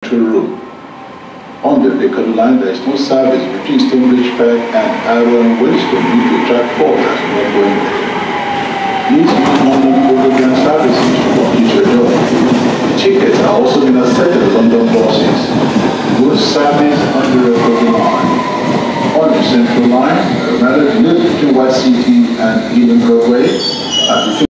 Central Road. On the Baker line, there is no service between Stonebridge Park and Iron Waystone due to track fault that's not going there. These non overground services to complete your job. The tickets are also being accepted at London buses. Good service on the Republic line. On the Central line, rather live between White City and Eden Broadway.